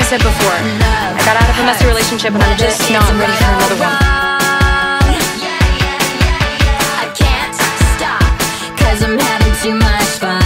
said before, I got out of a messy relationship and I'm just not ready for another one. I can't stop, 'cause I'm having too much fun.